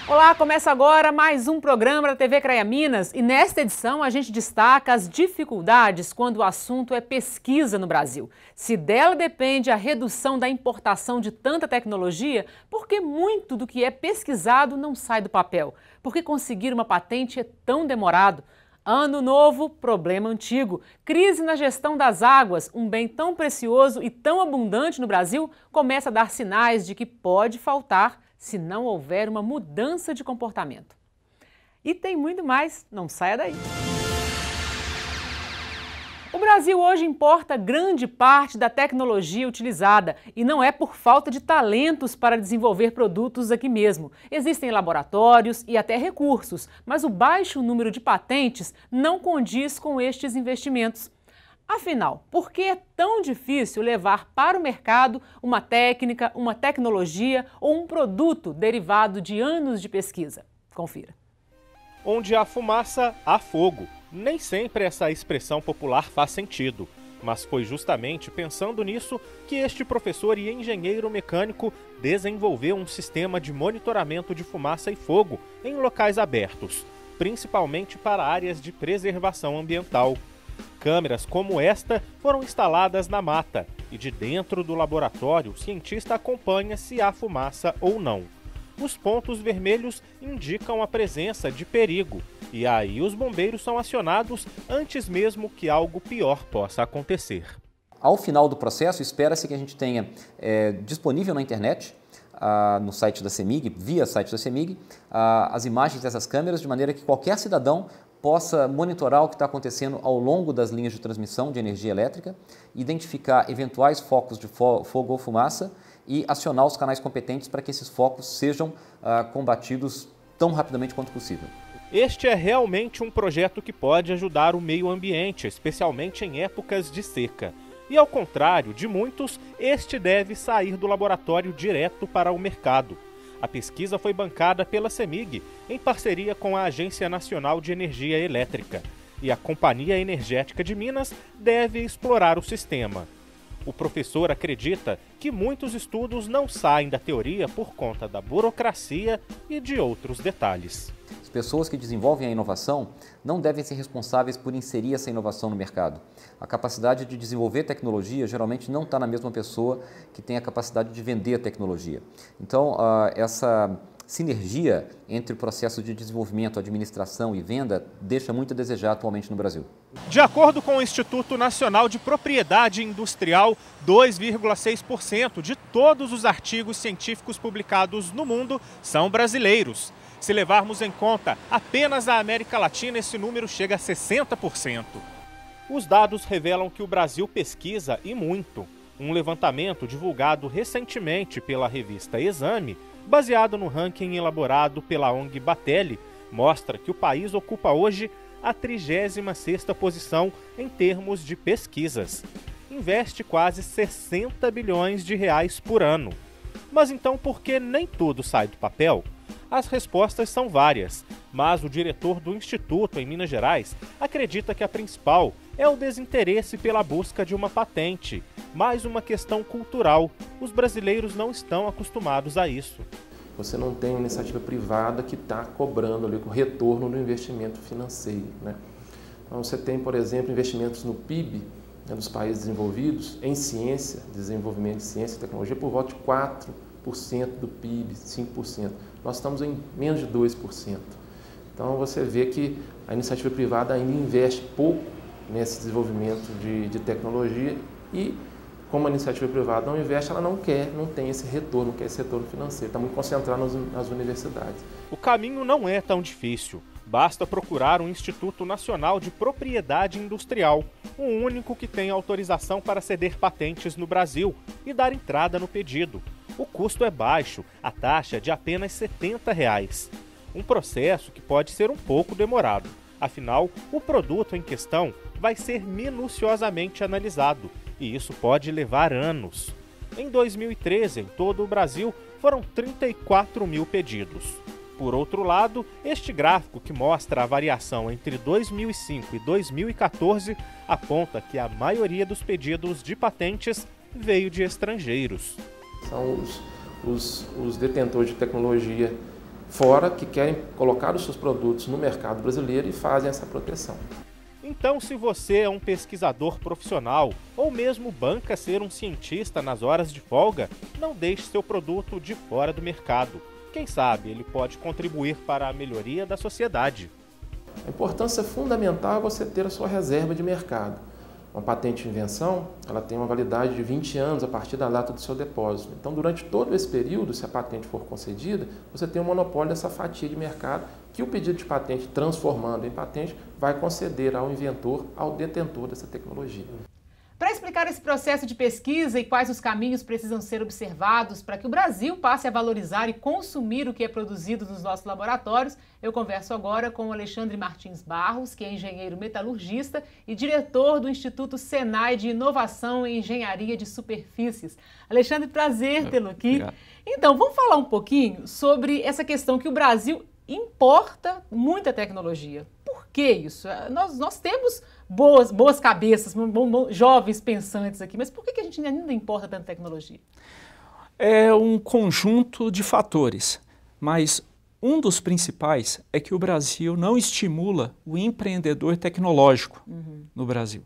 Olá, começa agora mais um programa da TV CREA Minas e nesta edição a gente destaca as dificuldades quando o assunto é pesquisa no Brasil. Se dela depende a redução da importação de tanta tecnologia, porque muito do que é pesquisado não sai do papel? Porque conseguir uma patente é tão demorado? Ano novo, problema antigo. Crise na gestão das águas, um bem tão precioso e tão abundante no Brasil, começa a dar sinais de que pode faltar se não houver uma mudança de comportamento. E tem muito mais, não saia daí. O Brasil hoje importa grande parte da tecnologia utilizada e não é por falta de talentos para desenvolver produtos aqui mesmo. Existem laboratórios e até recursos, mas o baixo número de patentes não condiz com estes investimentos. Afinal, por que é tão difícil levar para o mercado uma técnica, uma tecnologia ou um produto derivado de anos de pesquisa? Confira. Onde há fumaça, há fogo. Nem sempre essa expressão popular faz sentido, mas foi justamente pensando nisso que este professor e engenheiro mecânico desenvolveu um sistema de monitoramento de fumaça e fogo em locais abertos, principalmente para áreas de preservação ambiental. Câmeras como esta foram instaladas na mata e de dentro do laboratório o cientista acompanha se há fumaça ou não. Os pontos vermelhos indicam a presença de perigo e aí os bombeiros são acionados antes mesmo que algo pior possa acontecer. Ao final do processo, espera-se que a gente tenha disponível na internet, no site da CEMIG, via site da CEMIG, as imagens dessas câmeras, de maneira que qualquer cidadão possa monitorar o que está acontecendo ao longo das linhas de transmissão de energia elétrica, identificar eventuais focos de fogo ou fumaça e acionar os canais competentes para que esses focos sejam combatidos tão rapidamente quanto possível. Este é realmente um projeto que pode ajudar o meio ambiente, especialmente em épocas de seca. E ao contrário de muitos, este deve sair do laboratório direto para o mercado. A pesquisa foi bancada pela CEMIG, em parceria com a Agência Nacional de Energia Elétrica. E a Companhia Energética de Minas deve explorar o sistema. O professor acredita que muitos estudos não saem da teoria por conta da burocracia e de outros detalhes. As pessoas que desenvolvem a inovação não devem ser responsáveis por inserir essa inovação no mercado. A capacidade de desenvolver tecnologia geralmente não está na mesma pessoa que tem a capacidade de vender a tecnologia. Então, essa sinergia entre o processo de desenvolvimento, administração e venda deixa muito a desejar atualmente no Brasil. De acordo com o Instituto Nacional de Propriedade Industrial, 2,6% de todos os artigos científicos publicados no mundo são brasileiros. Se levarmos em conta apenas a América Latina, esse número chega a 60%. Os dados revelam que o Brasil pesquisa e muito. Um levantamento divulgado recentemente pela revista Exame, baseado no ranking elaborado pela ONG Batelli, mostra que o país ocupa hoje a 36ª posição em termos de pesquisas. Investe quase 60 bilhões de reais por ano. Mas então por que nem tudo sai do papel? As respostas são várias, mas o diretor do Instituto em Minas Gerais acredita que a principal é o desinteresse pela busca de uma patente, mais uma questão cultural. Os brasileiros não estão acostumados a isso. Você não tem uma iniciativa privada que está cobrando ali o retorno do investimento financeiro, né? Então você tem, por exemplo, investimentos no PIB, né, dos países desenvolvidos, em ciência, desenvolvimento de ciência e tecnologia, por volta de 4% do PIB, 5%. Nós estamos em menos de 2%. Então você vê que a iniciativa privada ainda investe pouco nesse desenvolvimento de tecnologia e, como a iniciativa privada não investe, ela não tem esse retorno, não quer esse retorno financeiro, está muito concentrado nas universidades. O caminho não é tão difícil. Basta procurar um Instituto Nacional de Propriedade Industrial, o único que tem autorização para ceder patentes no Brasil e dar entrada no pedido. O custo é baixo, a taxa é de apenas R$ 70. Um processo que pode ser um pouco demorado. Afinal, o produto em questão vai ser minuciosamente analisado e isso pode levar anos. Em 2013, em todo o Brasil, foram 34 mil pedidos. Por outro lado, este gráfico que mostra a variação entre 2005 e 2014 aponta que a maioria dos pedidos de patentes veio de estrangeiros. São os detentores de tecnologia fora que querem colocar os seus produtos no mercado brasileiro e fazem essa proteção. Então, se você é um pesquisador profissional ou mesmo banca ser um cientista nas horas de folga, não deixe seu produto de fora do mercado. Quem sabe ele pode contribuir para a melhoria da sociedade. A importância fundamental é você ter a sua reserva de mercado. Uma patente de invenção, ela tem uma validade de 20 anos a partir da data do seu depósito. Então, durante todo esse período, se a patente for concedida, você tem um monopólio dessa fatia de mercado que o pedido de patente, transformando em patente, vai conceder ao inventor, ao detentor dessa tecnologia. Para explicar esse processo de pesquisa e quais os caminhos precisam ser observados para que o Brasil passe a valorizar e consumir o que é produzido nos nossos laboratórios, eu converso agora com o Alexandre Martins Barros, que é engenheiro metalurgista e diretor do Instituto Senai de Inovação em Engenharia de Superfícies. Alexandre, prazer tê-lo aqui. Obrigado. Então, vamos falar um pouquinho sobre essa questão que o Brasil importa muita tecnologia. Por que isso? Nós temos boas cabeças, jovens pensantes aqui, mas por que a gente ainda importa tanta tecnologia? É um conjunto de fatores, mas um dos principais é que o Brasil não estimula o empreendedor tecnológico no Brasil.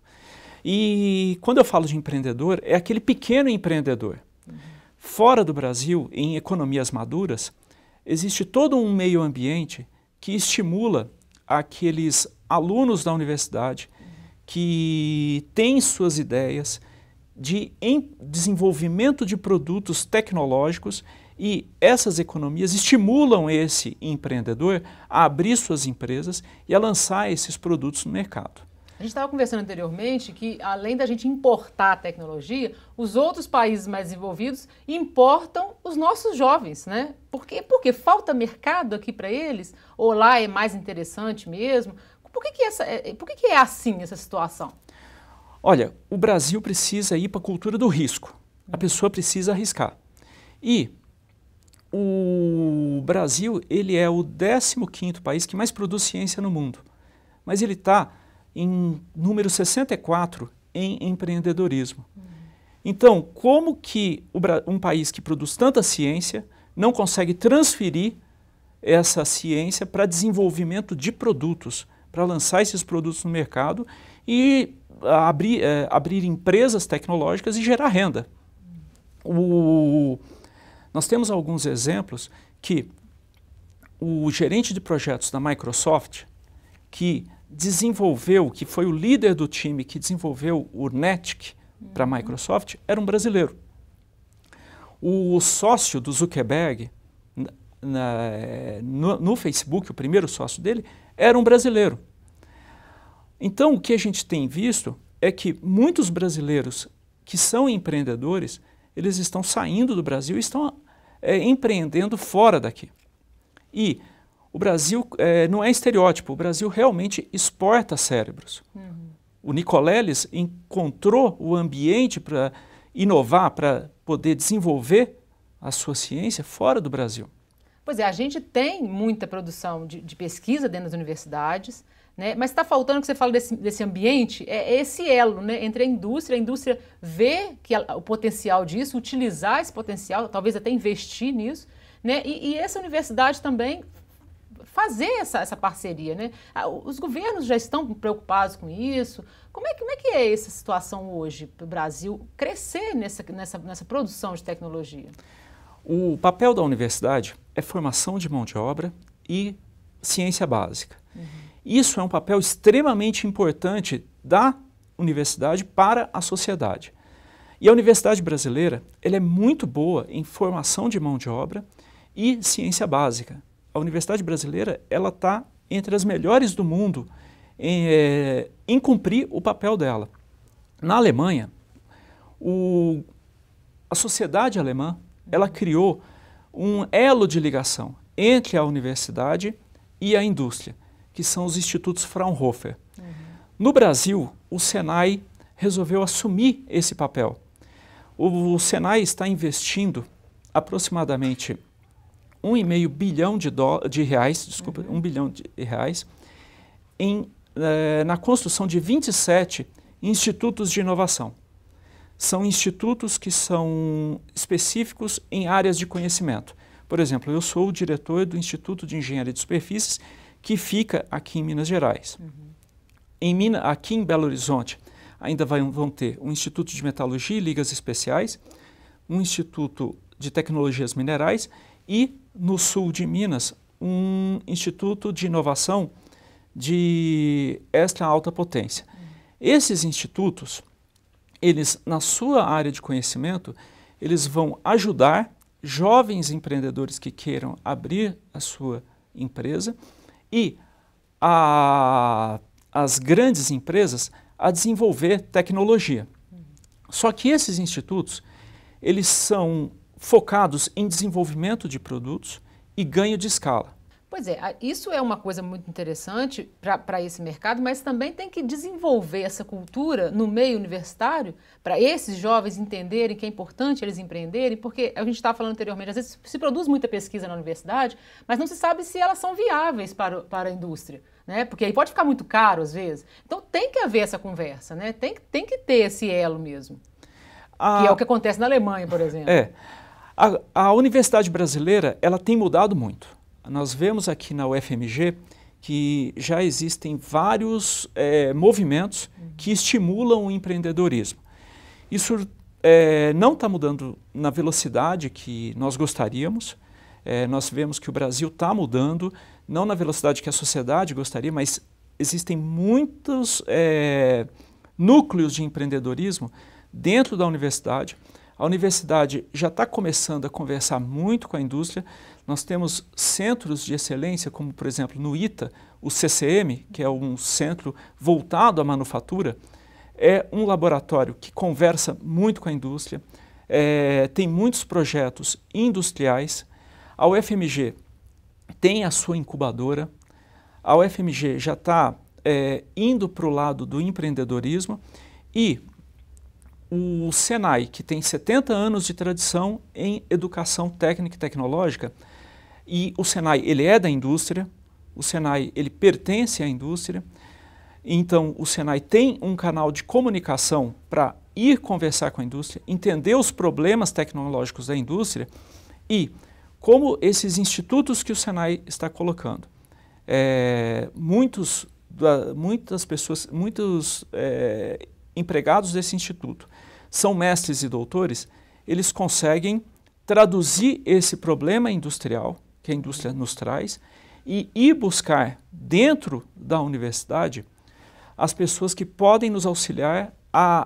E quando eu falo de empreendedor, é aquele pequeno empreendedor. Fora do Brasil, em economias maduras, existe todo um meio ambiente que estimula aqueles alunos da universidade que têm suas ideias de desenvolvimento de produtos tecnológicos, e essas economias estimulam esse empreendedor a abrir suas empresas e a lançar esses produtos no mercado. A gente estava conversando anteriormente que, além da gente importar a tecnologia, os outros países mais desenvolvidos importam os nossos jovens, né? Por quê? Porque falta mercado aqui para eles? Ou lá é mais interessante mesmo? Por que é assim essa situação? Olha, o Brasil precisa ir para a cultura do risco. A pessoa precisa arriscar. E o Brasil, ele é o 15º país que mais produz ciência no mundo. Mas ele está em número 64 em empreendedorismo. Então, como que um país que produz tanta ciência não consegue transferir essa ciência para desenvolvimento de produtos, para lançar esses produtos no mercado e abrir empresas tecnológicas e gerar renda? Nós temos alguns exemplos que o gerente de projetos da Microsoft, que foi o líder do time que desenvolveu o NETIC para a Microsoft, era um brasileiro. O sócio do Zuckerberg no Facebook, o primeiro sócio dele, era um brasileiro. Então, o que a gente tem visto é que muitos brasileiros que são empreendedores, eles estão saindo do Brasil e estão empreendendo fora daqui. E o Brasil não é estereótipo, o Brasil realmente exporta cérebros. O Nicoleles encontrou o ambiente para inovar, para poder desenvolver a sua ciência fora do Brasil. Pois é, a gente tem muita produção de pesquisa dentro das universidades, né? Mas está faltando, que você fala desse ambiente, é esse elo, né, entre a indústria vê o potencial disso, utilizar esse potencial, talvez até investir nisso, né? E essa universidade também fazer essa parceria, né? Os governos já estão preocupados com isso. Como é que é essa situação hoje para o Brasil crescer nessa produção de tecnologia? O papel da universidade é formação de mão de obra e ciência básica. Isso é um papel extremamente importante da universidade para a sociedade. E a universidade brasileira, ela é muito boa em formação de mão de obra e ciência básica. A universidade brasileira, ela está entre as melhores do mundo em cumprir o papel dela. Na Alemanha, a sociedade alemã, ela criou um elo de ligação entre a universidade e a indústria, que são os institutos Fraunhofer. No Brasil, o Senai resolveu assumir esse papel. O Senai está investindo aproximadamente 1,5 bilhão de reais, desculpa, 1 bilhão de reais, na construção de 27 institutos de inovação. São institutos que são específicos em áreas de conhecimento. Por exemplo, eu sou o diretor do Instituto de Engenharia de Superfícies, que fica aqui em Minas Gerais. Aqui em Belo Horizonte, ainda vão ter um Instituto de Metalurgia e Ligas Especiais, um Instituto de Tecnologias Minerais e, no sul de Minas, um Instituto de Inovação de extra alta potência. Esses institutos, eles, na sua área de conhecimento, eles vão ajudar jovens empreendedores que queiram abrir a sua empresa e as grandes empresas a desenvolver tecnologia. Só que esses institutos, eles são focados em desenvolvimento de produtos e ganho de escala. Pois é, isso é uma coisa muito interessante para esse mercado, mas também tem que desenvolver essa cultura no meio universitário para esses jovens entenderem que é importante eles empreenderem, porque a gente estava falando anteriormente, às vezes se produz muita pesquisa na universidade, mas não se sabe se elas são viáveis para a indústria, né? Porque aí pode ficar muito caro às vezes. Então tem que haver essa conversa, né? Tem que ter esse elo mesmo, que é o que acontece na Alemanha, por exemplo. A universidade brasileira, ela tem mudado muito. Nós vemos aqui na UFMG que já existem vários movimentos que estimulam o empreendedorismo. Isso não está mudando na velocidade que nós gostaríamos. Nós vemos que o Brasil está mudando, não na velocidade que a sociedade gostaria, mas existem muitos núcleos de empreendedorismo dentro da universidade. A universidade já está começando a conversar muito com a indústria. Nós temos centros de excelência, como, por exemplo, no ITA, o CCM, que é um centro voltado à manufatura, é um laboratório que conversa muito com a indústria, tem muitos projetos industriais. A UFMG tem a sua incubadora, a UFMG já está indo para o lado do empreendedorismo e o Senai, que tem 70 anos de tradição em educação técnica e tecnológica, e o Senai, ele é da indústria, o Senai, ele pertence à indústria, então o Senai tem um canal de comunicação para ir conversar com a indústria, entender os problemas tecnológicos da indústria e como esses institutos que o Senai está colocando. Muitas pessoas, muitos empregados desse instituto são mestres e doutores, eles conseguem traduzir esse problema industrial que a indústria nos traz e ir buscar dentro da universidade as pessoas que podem nos auxiliar a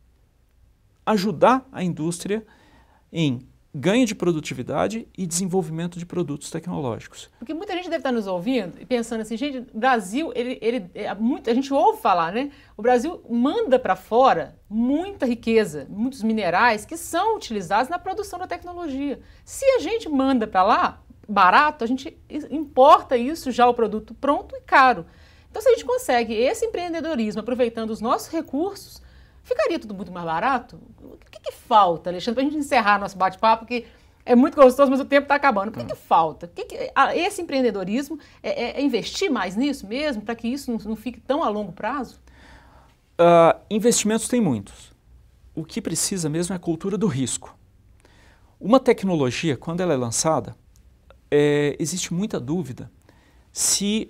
ajudar a indústria em ganho de produtividade e desenvolvimento de produtos tecnológicos. Porque muita gente deve estar nos ouvindo e pensando assim, gente, o Brasil, a gente ouve falar, né? O Brasil manda para fora muita riqueza, muitos minerais que são utilizados na produção da tecnologia. Se a gente manda para lá barato, a gente importa isso já o produto pronto e caro. Então, se a gente consegue esse empreendedorismo aproveitando os nossos recursos, ficaria tudo muito mais barato? O que falta, Alexandre, para a gente encerrar nosso bate-papo, que é muito gostoso, mas o tempo está acabando. O que falta? Esse empreendedorismo é investir mais nisso mesmo, para que isso não fique tão a longo prazo? Investimentos tem muitos. O que precisa mesmo é a cultura do risco. Uma tecnologia, quando ela é lançada, existe muita dúvida se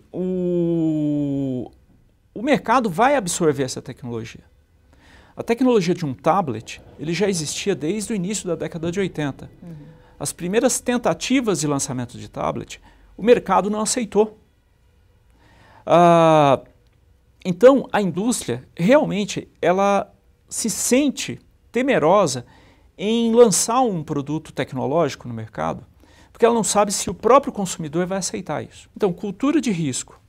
o mercado vai absorver essa tecnologia. A tecnologia de um tablet, ele já existia desde o início da década de 80. As primeiras tentativas de lançamento de tablet, o mercado não aceitou. Então, a indústria, realmente, ela se sente temerosa em lançar um produto tecnológico no mercado, porque ela não sabe se o próprio consumidor vai aceitar isso. Então, cultura de risco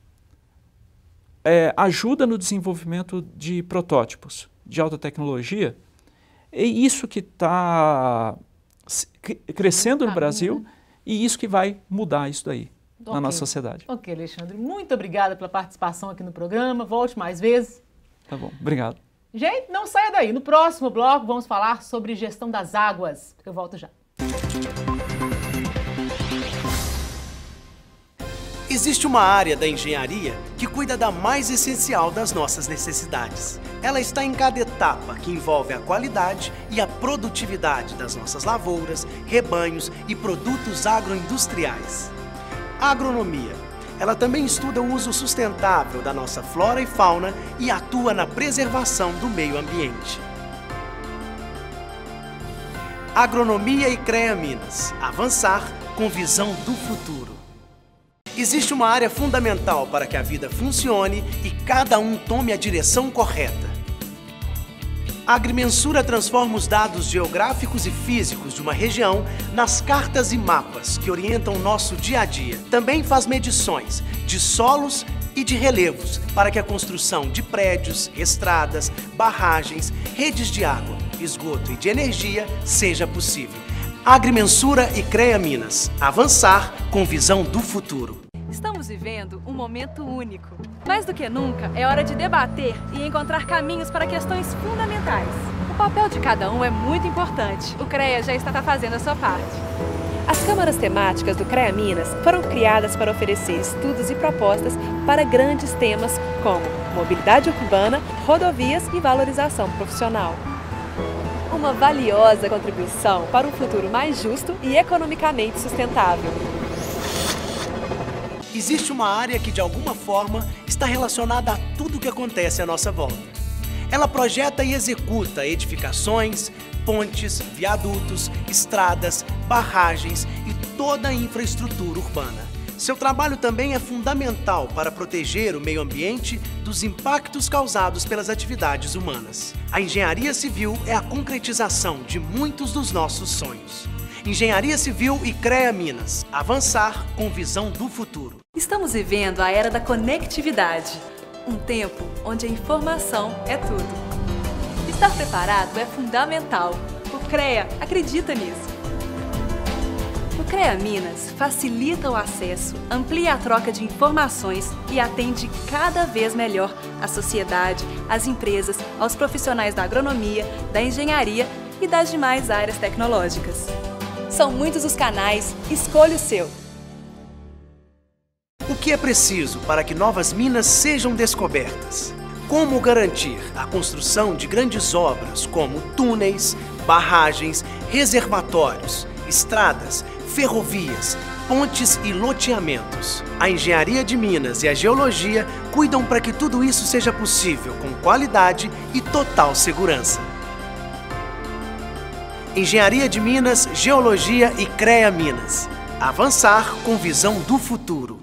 ajuda no desenvolvimento de protótipos de alta tecnologia, é isso que está crescendo no Brasil e isso que vai mudar isso daí na nossa sociedade. Ok, Alexandre, muito obrigada pela participação aqui no programa, volte mais vezes. Tá bom, obrigado. Gente, não saia daí, no próximo bloco vamos falar sobre gestão das águas. Eu volto já. Existe uma área da engenharia que cuida da mais essencial das nossas necessidades. Ela está em cada etapa, que envolve a qualidade e a produtividade das nossas lavouras, rebanhos e produtos agroindustriais. A agronomia. Ela também estuda o uso sustentável da nossa flora e fauna e atua na preservação do meio ambiente. Agronomia e CREA Minas. Avançar com visão do futuro. Existe uma área fundamental para que a vida funcione e cada um tome a direção correta. A agrimensura transforma os dados geográficos e físicos de uma região nas cartas e mapas que orientam o nosso dia a dia. Também faz medições de solos e de relevos para que a construção de prédios, estradas, barragens, redes de água, esgoto e de energia seja possível. Agrimensura e CREA Minas. Avançar com visão do futuro. Estamos vivendo um momento único. Mais do que nunca, é hora de debater e encontrar caminhos para questões fundamentais. O papel de cada um é muito importante. O CREA já está fazendo a sua parte. As câmaras temáticas do CREA Minas foram criadas para oferecer estudos e propostas para grandes temas como mobilidade urbana, rodovias e valorização profissional. Uma valiosa contribuição para um futuro mais justo e economicamente sustentável. Existe uma área que, de alguma forma, está relacionada a tudo o que acontece à nossa volta. Ela projeta e executa edificações, pontes, viadutos, estradas, barragens e toda a infraestrutura urbana. Seu trabalho também é fundamental para proteger o meio ambiente dos impactos causados pelas atividades humanas. A engenharia civil é a concretização de muitos dos nossos sonhos. Engenharia Civil e CREA Minas. Avançar com visão do futuro. Estamos vivendo a era da conectividade. Um tempo onde a informação é tudo. Estar preparado é fundamental. O CREA acredita nisso. O CREA Minas facilita o acesso, amplia a troca de informações e atende cada vez melhor a sociedade, as empresas, aos profissionais da agronomia, da engenharia e das demais áreas tecnológicas. São muitos os canais, escolha o seu. O que é preciso para que novas minas sejam descobertas? Como garantir a construção de grandes obras como túneis, barragens, reservatórios, estradas, ferrovias, pontes e loteamentos? A engenharia de Minas e a geologia cuidam para que tudo isso seja possível com qualidade e total segurança. Engenharia de Minas, Geologia e CREA Minas. Avançar com visão do futuro.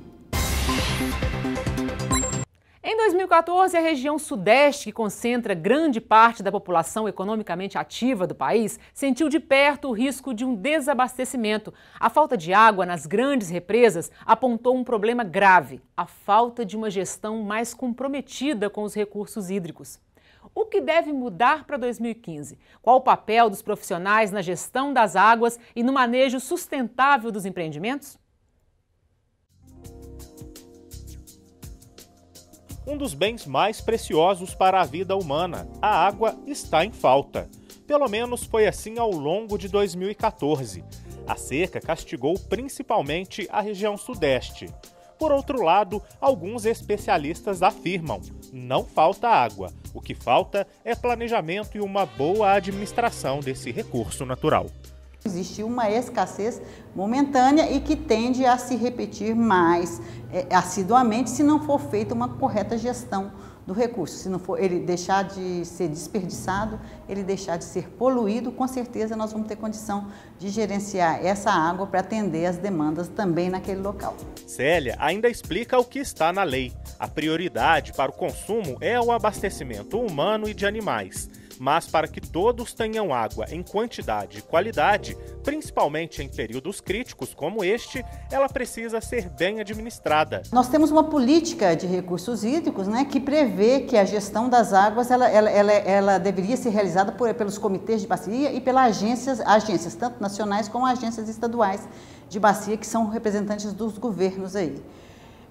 Em 2014, a região sudeste, que concentra grande parte da população economicamente ativa do país, sentiu de perto o risco de um desabastecimento. A falta de água nas grandes represas apontou um problema grave: a falta de uma gestão mais comprometida com os recursos hídricos. O que deve mudar para 2015? Qual o papel dos profissionais na gestão das águas e no manejo sustentável dos empreendimentos? Um dos bens mais preciosos para a vida humana, a água, está em falta. Pelo menos foi assim ao longo de 2014. A seca castigou principalmente a região sudeste. Por outro lado, alguns especialistas afirmam: não falta água, o que falta é planejamento e uma boa administração desse recurso natural. Existe uma escassez momentânea e que tende a se repetir mais assiduamente se não for feita uma correta gestão do recurso. Se não for ele deixar de ser desperdiçado, ele deixar de ser poluído, com certeza nós vamos ter condição de gerenciar essa água para atender as demandas também naquele local. Célia ainda explica o que está na lei. A prioridade para o consumo é o abastecimento humano e de animais. Mas para que todos tenham água em quantidade e qualidade, principalmente em períodos críticos como este, ela precisa ser bem administrada. Nós temos uma política de recursos hídricos, né, que prevê que a gestão das águas ela deveria ser realizada pelos comitês de bacia e pelas agências tanto nacionais como agências estaduais de bacia, que são representantes dos governos aí.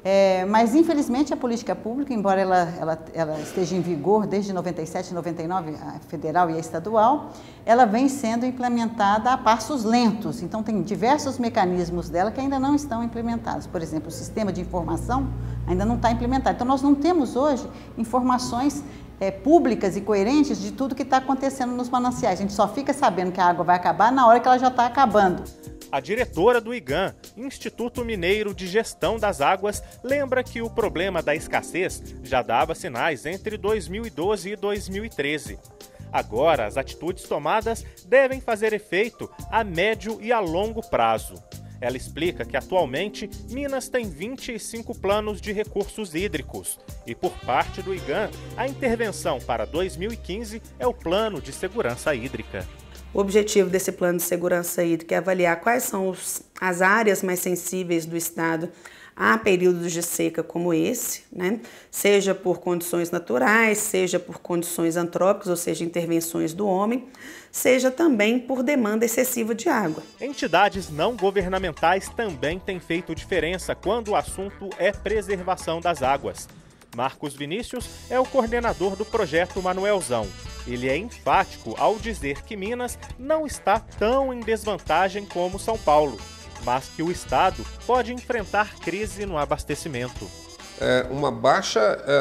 Mas, infelizmente, a política pública, embora ela esteja em vigor desde 97 e 99, a federal e a estadual, ela vem sendo implementada a passos lentos. Então, tem diversos mecanismos dela que ainda não estão implementados. Por exemplo, o sistema de informação ainda não está implementado. Então, nós não temos hoje informações públicas e coerentes de tudo que está acontecendo nos mananciais. A gente só fica sabendo que a água vai acabar na hora que ela já está acabando. A diretora do IGAM, Instituto Mineiro de Gestão das Águas, lembra que o problema da escassez já dava sinais entre 2012 e 2013. Agora, as atitudes tomadas devem fazer efeito a médio e a longo prazo. Ela explica que, atualmente, Minas tem 25 planos de recursos hídricos e, por parte do IGAM, a intervenção para 2015 é o Plano de Segurança Hídrica. O objetivo desse plano de segurança hídrica é avaliar quais são as áreas mais sensíveis do estado a períodos de seca como esse, né? Seja por condições naturais, seja por condições antrópicas, ou seja, intervenções do homem, seja também por demanda excessiva de água. Entidades não governamentais também têm feito diferença quando o assunto é preservação das águas. Marcos Vinícius é o coordenador do projeto Manuelzão. Ele é enfático ao dizer que Minas não está tão em desvantagem como São Paulo, mas que o estado pode enfrentar crise no abastecimento. Uma baixa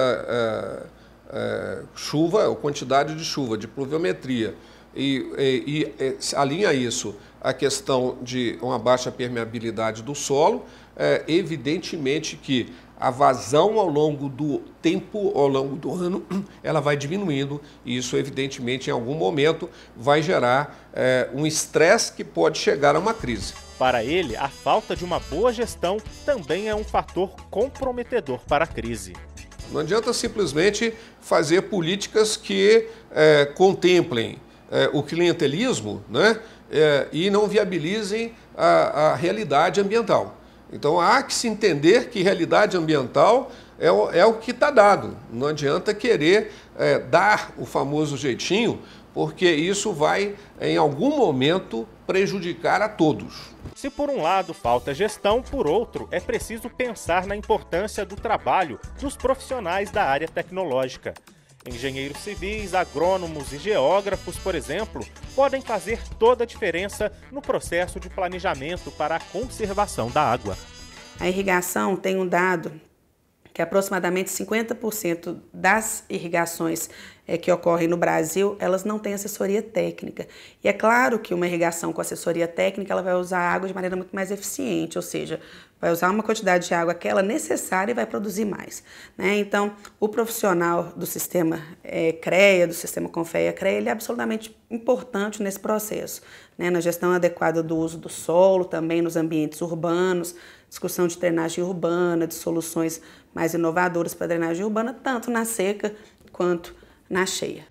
chuva, ou quantidade de chuva, de pluviometria, e alinha isso a questão de uma baixa permeabilidade do solo, evidentemente que a vazão ao longo do tempo, ao longo do ano, ela vai diminuindo e isso, evidentemente, em algum momento vai gerar um estresse que pode chegar a uma crise. Para ele, a falta de uma boa gestão também é um fator comprometedor para a crise. Não adianta simplesmente fazer políticas que contemplem o clientelismo, né, e não viabilizem a realidade ambiental. Então, há que se entender que realidade ambiental é o que está dado. Não adianta querer dar o famoso jeitinho, porque isso vai, em algum momento, prejudicar a todos. Se por um lado falta gestão, por outro, é preciso pensar na importância do trabalho dos profissionais da área tecnológica. Engenheiros civis, agrônomos e geógrafos, por exemplo, podem fazer toda a diferença no processo de planejamento para a conservação da água. A irrigação tem um dado que aproximadamente 50% das irrigações que ocorrem no Brasil, elas não têm assessoria técnica. E é claro que uma irrigação com assessoria técnica, ela vai usar a água de maneira muito mais eficiente, ou seja, vai usar uma quantidade de água aquela necessária e vai produzir mais, né? Então, o profissional do sistema CREA, do sistema Confea-CREA, ele é absolutamente importante nesse processo, né? Na gestão adequada do uso do solo, também nos ambientes urbanos, discussão de drenagem urbana, de soluções mais inovadoras para a drenagem urbana, tanto na seca quanto na cheia.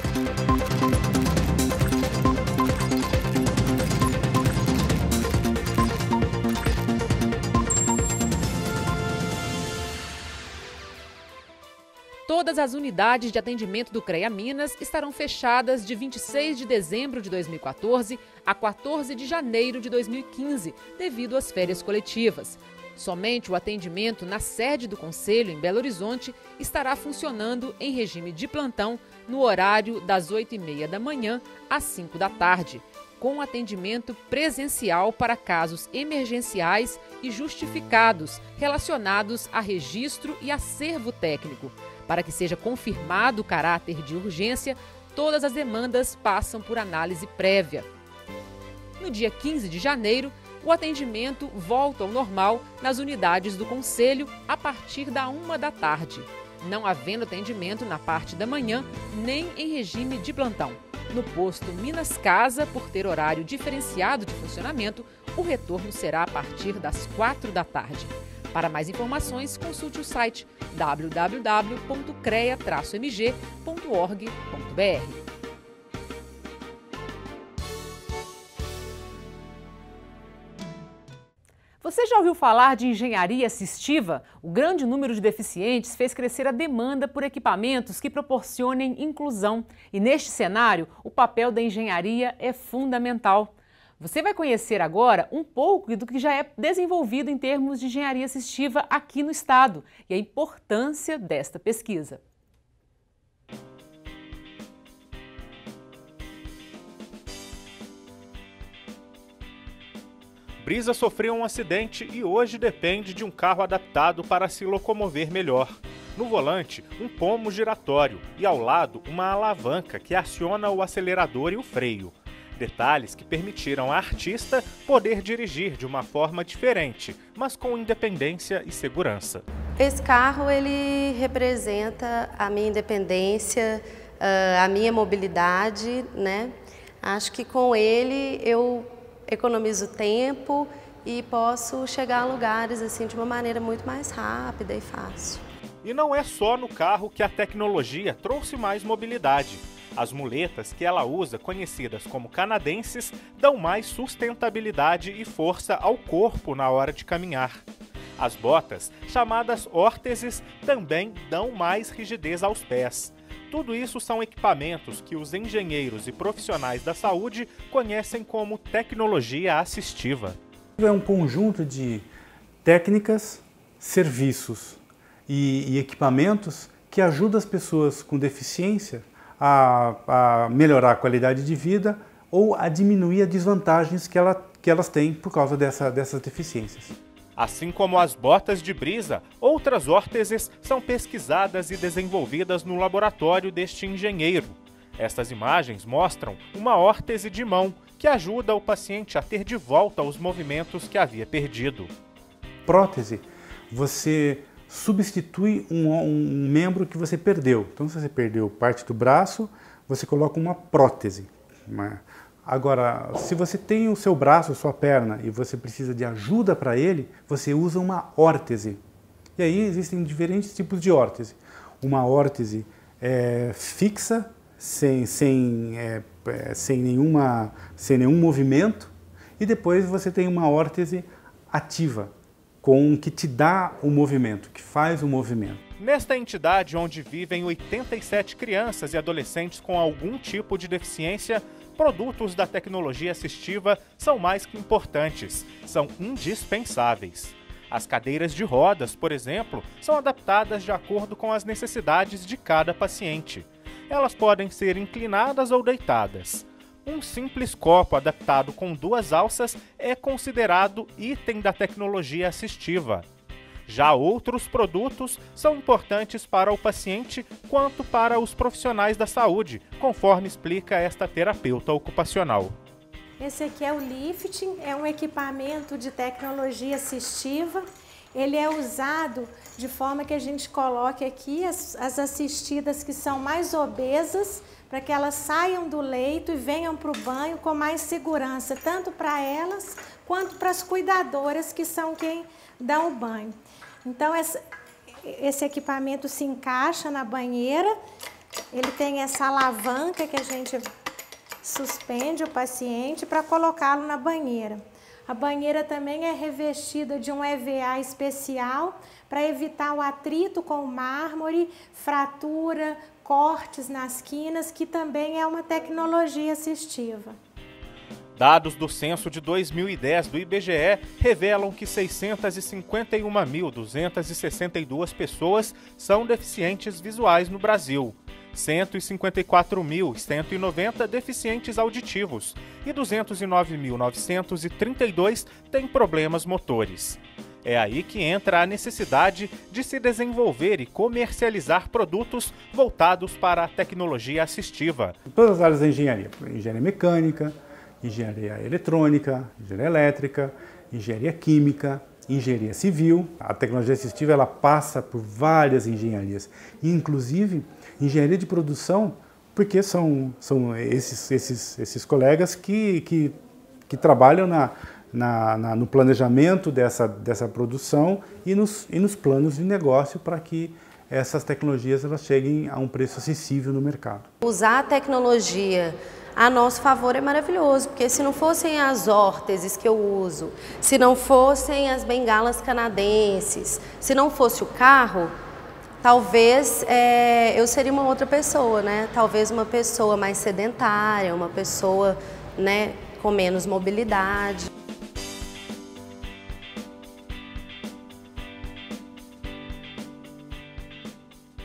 Todas as unidades de atendimento do CREA Minas estarão fechadas de 26 de dezembro de 2014 a 14 de janeiro de 2015, devido às férias coletivas. Somente o atendimento na sede do Conselho, em Belo Horizonte, estará funcionando em regime de plantão no horário das 8h30 da manhã às 5 da tarde, com atendimento presencial para casos emergenciais e justificados relacionados a registro e acervo técnico. Para que seja confirmado o caráter de urgência, todas as demandas passam por análise prévia. No dia 15 de janeiro, o atendimento volta ao normal nas unidades do Conselho a partir da 1 da tarde, não havendo atendimento na parte da manhã nem em regime de plantão. No posto Minas Casa, por ter horário diferenciado de funcionamento, o retorno será a partir das 4 da tarde. Para mais informações, consulte o site www.crea-mg.org.br. Você já ouviu falar de engenharia assistiva? O grande número de deficientes fez crescer a demanda por equipamentos que proporcionem inclusão. E neste cenário, o papel da engenharia é fundamental. Você vai conhecer agora um pouco do que já é desenvolvido em termos de engenharia assistiva aqui no estado e a importância desta pesquisa. Brisa sofreu um acidente e hoje depende de um carro adaptado para se locomover melhor. No volante, um pomo giratório e ao lado uma alavanca que aciona o acelerador e o freio. Detalhes que permitiram à artista poder dirigir de uma forma diferente, mas com independência e segurança. Esse carro ele representa a minha independência, a minha mobilidade, né? Acho que com ele eu economizo tempo e posso chegar a lugares assim de uma maneira muito mais rápida e fácil. E não é só no carro que a tecnologia trouxe mais mobilidade. As muletas que ela usa, conhecidas como canadenses, dão mais sustentabilidade e força ao corpo na hora de caminhar. As botas, chamadas órteses, também dão mais rigidez aos pés. Tudo isso são equipamentos que os engenheiros e profissionais da saúde conhecem como tecnologia assistiva. É um conjunto de técnicas, serviços e equipamentos que ajudam as pessoas com deficiência a melhorar a qualidade de vida ou a diminuir as desvantagens que elas têm por causa dessas deficiências. Assim como as botas de Brisa, outras órteses são pesquisadas e desenvolvidas no laboratório deste engenheiro. Estas imagens mostram uma órtese de mão que ajuda o paciente a ter de volta os movimentos que havia perdido. Prótese, você substitui um membro que você perdeu. Então, se você perdeu parte do braço, você coloca uma prótese. Agora, se você tem o seu braço, sua perna, e você precisa de ajuda para ele, você usa uma órtese. E aí existem diferentes tipos de órtese. Uma órtese fixa, sem nenhum movimento, e depois você tem uma órtese ativa, que te dá o movimento, que faz o movimento. Nesta entidade onde vivem 87 crianças e adolescentes com algum tipo de deficiência, produtos da tecnologia assistiva são mais que importantes, são indispensáveis. As cadeiras de rodas, por exemplo, são adaptadas de acordo com as necessidades de cada paciente. Elas podem ser inclinadas ou deitadas. Um simples copo adaptado com 2 alças é considerado item da tecnologia assistiva. Já outros produtos são importantes para o paciente quanto para os profissionais da saúde, conforme explica esta terapeuta ocupacional. Esse aqui é o lifting, é um equipamento de tecnologia assistiva. Ele é usado de forma que a gente coloque aqui as assistidas que são mais obesas, para que elas saiam do leito e venham para o banho com mais segurança, tanto para elas quanto para as cuidadoras, que são quem dá o banho. Então, esse equipamento se encaixa na banheira, ele tem essa alavanca que a gente suspende o paciente para colocá-lo na banheira. A banheira também é revestida de um EVA especial para evitar o atrito com o mármore, fratura, cortes nas quinas, que também é uma tecnologia assistiva. Dados do censo de 2010 do IBGE revelam que 651.262 pessoas são deficientes visuais no Brasil, 154.190 deficientes auditivos e 209.932 têm problemas motores. É aí que entra a necessidade de se desenvolver e comercializar produtos voltados para a tecnologia assistiva. Todas as áreas da engenharia, engenharia mecânica, engenharia eletrônica, engenharia elétrica, engenharia química, engenharia civil. A tecnologia assistiva ela passa por várias engenharias, inclusive engenharia de produção, porque são esses colegas que trabalham no planejamento dessa produção e nos planos de negócio para que essas tecnologias elas cheguem a um preço acessível no mercado. Usar a tecnologia a nosso favor é maravilhoso, porque se não fossem as órteses que eu uso, se não fossem as bengalas canadenses, se não fosse o carro, talvez eu seria uma outra pessoa, né? Talvez uma pessoa mais sedentária, uma pessoa, né, com menos mobilidade.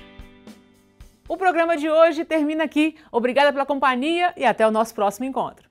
O programa de hoje termina aqui. Obrigada pela companhia e até o nosso próximo encontro.